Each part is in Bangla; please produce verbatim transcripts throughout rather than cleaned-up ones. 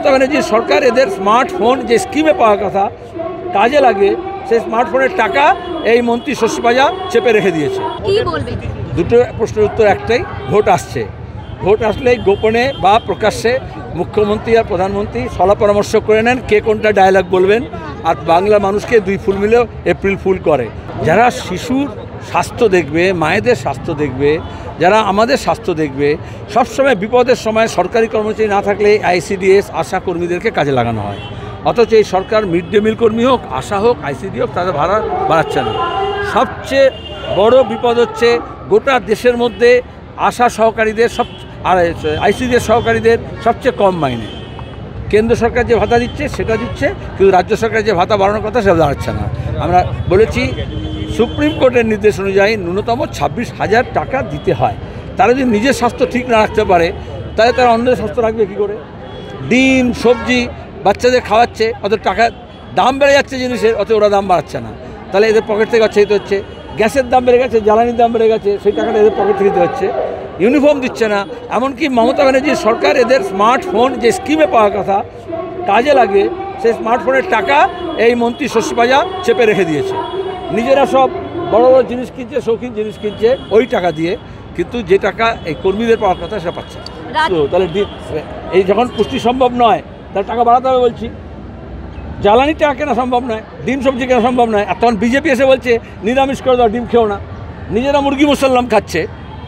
মমতা ব্যানার্জির সরকার এদের স্মার্টফোন যে স্কিমে পাওয়ার কথা কাজে লাগে সেই স্মার্টফোনের টাকা এই মন্ত্রী শশীপাজা চেপে রেখে দিয়েছে। দুটো প্রশ্নের উত্তর একটাই, ভোট আসছে। ভোট আসলেই গোপনে বা প্রকাশ্যে মুখ্যমন্ত্রী আর প্রধানমন্ত্রী সলা পরামর্শ করে নেন কে কোনটা ডায়লগ বলবেন, আর বাংলা মানুষকে দুই ফুল মিলেও এপ্রিল ফুল করে। যারা শিশুর স্বাস্থ্য দেখবে, মায়েদের স্বাস্থ্য দেখবে, যারা আমাদের স্বাস্থ্য দেখবে, সবসময় বিপদের সময় সরকারি কর্মচারী না থাকলে আইসিডিএস আশা কর্মীদেরকে কাজে লাগানো হয়। অথচ এই সরকার মিড ডে মিল কর্মী হোক, আশা হোক, আইসিডি হোক, তাদের ভাড়া বাড়াচ্ছে না। সবচেয়ে বড় বিপদ হচ্ছে গোটা দেশের মধ্যে আশা সহকারীদের সব আর আইসিডিএস সহকারীদের সবচেয়ে কম মাইনে। কেন্দ্র সরকার যে ভাতা দিচ্ছে সেটা দিচ্ছে, কিন্তু রাজ্য সরকার যে ভাতা বাড়ানোর কথা সেটা দাঁড়াচ্ছে না। আমরা বলেছি সুপ্রিম কোর্টের নির্দেশ অনুযায়ী ন্যূনতম ছাব্বিশ হাজার টাকা দিতে হয়। তারা যদি নিজের স্বাস্থ্য ঠিক না রাখতে পারে তাহলে তারা অন্যের স্বাস্থ্য রাখবে কী করে? ডিম সবজি বাচ্চাদের খাওয়াচ্ছে, অত টাকা দাম বেড়ে যাচ্ছে জিনিসের, অত ওরা দাম বাড়াচ্ছে না, তাহলে এদের পকেট থেকে অচ্ছাদিত হচ্ছে। গ্যাসের দাম বেড়ে গেছে, জ্বালানির দাম বেড়ে গেছে, সেই টাকাটা এদের পকেট থেকে দিতে হচ্ছে। ইউনিফর্ম দিচ্ছে না, এমনকি মমতা ব্যানার্জির সরকার এদের স্মার্টফোন যে স্কিমে পাওয়ার কথা কাজে লাগে সেই স্মার্টফোনের টাকা এই মন্ত্রী শশীপাজা চেপে রেখে দিয়েছে। নিজেরা সব বড় বড় জিনিস কিনছে, শৌখিন জিনিস কিনছে ওই টাকা দিয়ে, কিন্তু যে টাকা এই কর্মীদের পাওয়ার কথা সেটা পাচ্ছে। তো তাহলে এই যখন পুষ্টি সম্ভব নয় তাহলে টাকা বাড়াতে হবে বলছি। জ্বালানির টাকা কেনা সম্ভব নয়, ডিম সবজি কেনা সম্ভব নয়, আর তখন বিজেপি এসে বলছে নিরামিষ করে দাও, ডিম খেও না। নিজেরা মুরগি মুসল্লাম খাচ্ছে,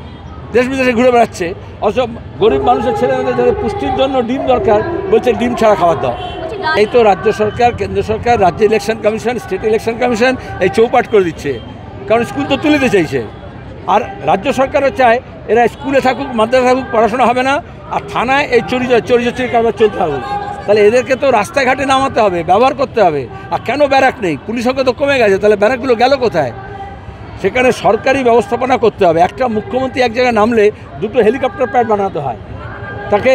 দেশ বিদেশে ঘুরে বেড়াচ্ছে, অসব গরিব মানুষের ছেলেমেয়েদের যাদের পুষ্টির জন্য ডিম দরকার বলছে ডিম ছাড়া খাবার দাও। এই তো রাজ্য সরকার, কেন্দ্র সরকার, রাজ্য election commission, state election commission এই চৌপাট করে দিচ্ছে, কারণ স্কুল তো তুলে দিতে চাইছে। আর রাজ্য সরকারও চায় এরা স্কুলে থাকুক, মাদ্রাসা থাকুক, পড়াশোনা হবে না, আর থানায় এই চুরি চুরি চুরি কারবার চলতে থাকুক। তাহলে এদেরকে তো রাস্তাঘাটে নামাতে হবে, ব্যবহার করতে হবে। আর কেন ব্যারাক নেই? পুলিশ সংখ্যা তো কমে গেছে, তাহলে ব্যারাকগুলো গেল কোথায়? সেখানে সরকারি ব্যবস্থাপনা করতে হবে। একটা মুখ্যমন্ত্রী এক জায়গায় নামলে দুটো হেলিকপ্টার প্যাড বানাতে হয়, তাকে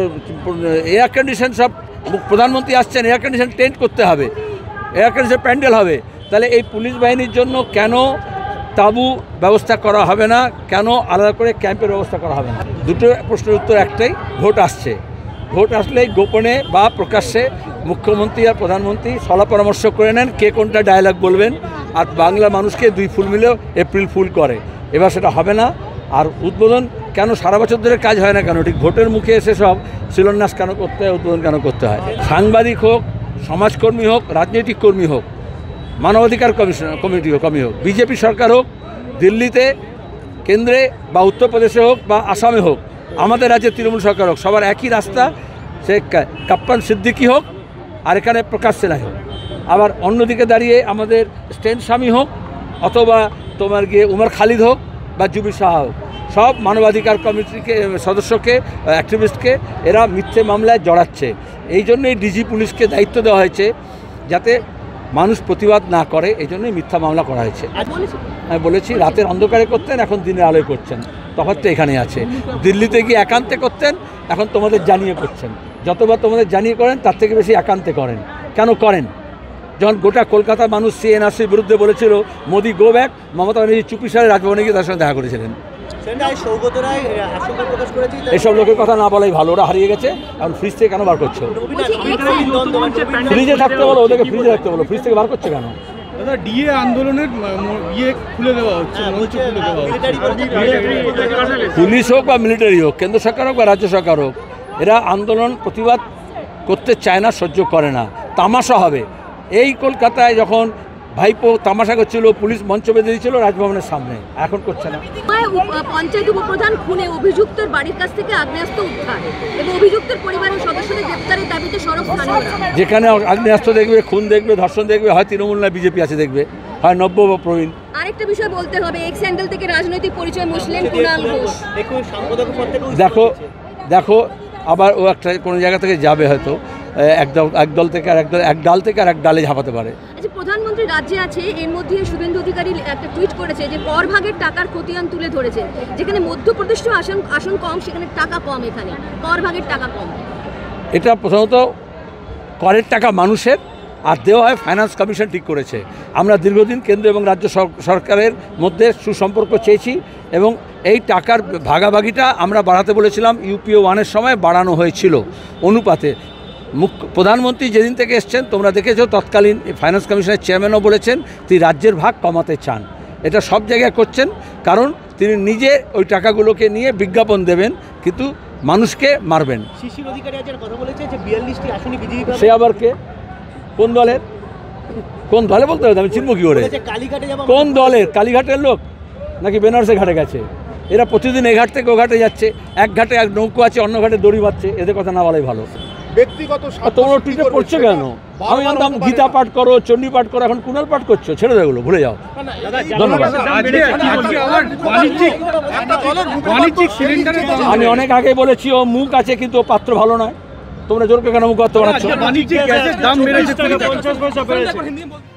এয়ার কন্ডিশন, সব প্রধানমন্ত্রী আসছেন এয়ার কন্ডিশন টেন্ট করতে হবে, এয়ার কন্ডিশন প্যান্ডেল হবে। তাহলে এই পুলিশ বাহিনীর জন্য কেন তাঁবু ব্যবস্থা করা হবে না? কেন আলাদা করে ক্যাম্পের ব্যবস্থা করা হবে না? দুটো প্রশ্নের উত্তর একটাই, ভোট আসছে। ভোট আসলেই গোপনে বা প্রকাশ্যে মুখ্যমন্ত্রী আর প্রধানমন্ত্রী সলা পরামর্শ করে নেন কে কোনটা ডায়লগ বলবেন, আর বাংলা মানুষকে দুই ফুল মিলেও এপ্রিল ফুল করে। এবার সেটা হবে না। আর উদ্বোধন কেন সারা বছর ধরে কাজ হয় না কেন? ঠিক ভোটের মুখে এসে সব শিলান্যাস কেন করতে হয়, উদ্বোধন কেন করতে হয়? সাংবাদিক হোক, সমাজকর্মী হোক, রাজনৈতিক কর্মী হোক, মানবাধিকার কমিশন কমিটি হোক, কমি হোক, বিজেপি সরকার হোক, দিল্লিতে, কেন্দ্রে বা উত্তরপ্রদেশে হোক বা আসামে হোক, আমাদের রাজ্যে তৃণমূল সরকার হোক, সবার একই রাস্তা। সে কাপ্পান সিদ্দিকি হোক আর এখানে প্রকাশ সেনাই হোক, আবার অন্যদিকে দাঁড়িয়ে আমাদের স্টেন স্বামী হোক অথবা তোমার গিয়ে উমর খালিদ হোক বা জুবি শাহ হোক, সব মানবাধিকার কমিটিকে সদস্যকে, অ্যাক্টিভিস্টকে এরা মিথ্যে মামলায় জড়াচ্ছে। এই জন্যই ডিজি পুলিশকে দায়িত্ব দেওয়া হয়েছে যাতে মানুষ প্রতিবাদ না করে, এই জন্যই মিথ্যা মামলা করা হয়েছে। আমি বলেছি রাতের অন্ধকারে করতেন, এখন দিনের আলোয় করছেন, তফাৎ তো এখানে আছে। দিল্লিতে গিয়ে একান্তে করতেন, এখন তোমাদের জানিয়ে করছেন। যতবার তোমাদের জানিয়ে করেন তার থেকে বেশি একান্তে করেন। কেন করেন? যখন গোটা কলকাতা মানুষ সিএনআরসির বিরুদ্ধে বলেছিল মোদি গো ব্যাক, মমতা ব্যানার্জি চুপিসারে রাজভবনে গিয়ে তার সঙ্গে দেখা করেছিলেন। এসব লোকের কথা না বলাই ভালো, ওরা হারিয়ে গেছে। এখন ফ্রিজ থেকে কেন বার করছো? ফ্রিজে থাকতে বলো, ওদেরকে ফ্রিজে রাখতে বলো, ফ্রিজ থেকে বার করছে কেন? দাদা, ডিএ আন্দোলনের ইয়ে খুলে দেওয়া হচ্ছে, মঞ্চ খুলে দেওয়া হচ্ছে। পুলিশ হোক বা মিলিটারি হোক, কেন্দ্র সরকার হোক বা রাজ্য সরকার হোক, এরা আন্দোলন প্রতিবাদ করতে চায় না, সহ্য করে না, তামাশা হবে। এই কলকাতায় যখন ভাইপো তামাশা করছিল, পুলিশ মঞ্চ বেঁধে দিয়েছিল রাজভবনের সামনে, এখন করছে না। পঞ্চায়েত উপপ্রধান খুনে অভিযুক্তের বাড়ির কাছ থেকে আগ্নেয়াস্ত্র উদ্ধার এবং অভিযুক্তের পরিবারের সদস্যদের গ্রেপ্তারের দাবিতে সড়ক স্থানীয়রা। যেখানে আগ্নেয়াস্ত্র দেখবে, খুন দেখবে, ধর্ষণ দেখবে, হয় তৃণমূল না বিজেপি আছে দেখবে, হয় নব্য বা প্রবীণ। আরেকটা বিষয় বলতে হবে, এক্স স্যান্ডেল থেকে রাজনৈতিক পরিচয় মুসলিম কুণাল ঘোষ। দেখো দেখো আবার ও একটা কোনো জায়গা থেকে যাবে, হয়তো একদল একদল থেকে আর একদল, এক ডাল থেকে আর এক ডালে ঝাঁপাতে পারে। আচ্ছা, প্রধানমন্ত্রী রাজ্যে আছে, এর মধ্যে শুভেন্দু অধিকারী একটা টুইট করেছে যে কর ভাগের টাকার খতিয়ান তুলে ধরেছে। যেখানে মধ্যপ্রদেশে আসন আসন কম, সেখানে টাকা কম, এখানে কর ভাগের টাকা কম। এটা প্রথমত করের টাকা মানুষের, আর দেওয়া হয় ফাইন্যান্স কমিশন ঠিক করেছে। আমরা দীর্ঘদিন কেন্দ্র এবং রাজ্য সরকারের মধ্যে সুসম্পর্ক চেয়েছি এবং এই টাকার ভাগাভাগিটা আমরা বাড়াতে বলেছিলাম। ইউপিও ওয়ানের সময় বাড়ানো হয়েছিল অনুপাতে। মুখ্য প্রধানমন্ত্রী যেদিন থেকে এসছেন তোমরা দেখেছো, তৎকালীন ফাইন্যান্স কমিশনের চেয়ারম্যানও বলেছেন তিনি রাজ্যের ভাগ কমাতে চান। এটা সব জায়গায় করছেন, কারণ তিনি নিজে ওই টাকাগুলোকে নিয়ে বিজ্ঞাপন দেবেন, কিন্তু মানুষকে মারবেন। শিশির অধিকারী আজকের কথা বলেছে যে বিয়াল্লিশটি আসনে বিজেপি পাবে। সে আবার কে? কোন দলের? কোন দলে বলতে হবে? আমি চিনব কি করে? বলেছে কালীঘাটে যাবো। কোন দলের? কালীঘাটের লোক নাকি বেনারসে ঘাটে গেছে? এরা প্রতিদিন এই ঘাট থেকে ও ঘাটে যাচ্ছে, এক ঘাটে এক নৌকো আছে, অন্য ঘাটে দড়ি বাঁধছে, এদের কথা না বলাই ভালো। ব্যক্তিগত আর তোমরা টুইটে পড়ছো কেন? আমি জানতাম গীতা পাঠ করো, চণ্ডী পাঠ করো, এখন কুণাল পাঠ করছো, ছেড়ে দেয়, ভুলে যাও। ধন্যবাদ। আজকে আজকে আবার বাণিজ্যিক বাণিজ্যিক সিলিন্ডারের দাম আমি অনেক আগে বলেছি ও মুখ আছে কিন্তু ও পাত্র ভালো নয়। তোমরা জোরকে কেন মুখ করতে পারছো? বাণিজ্যিক গ্যাসের দাম বেড়েছে পঞ্চাশ পয়সা বেড়েছে।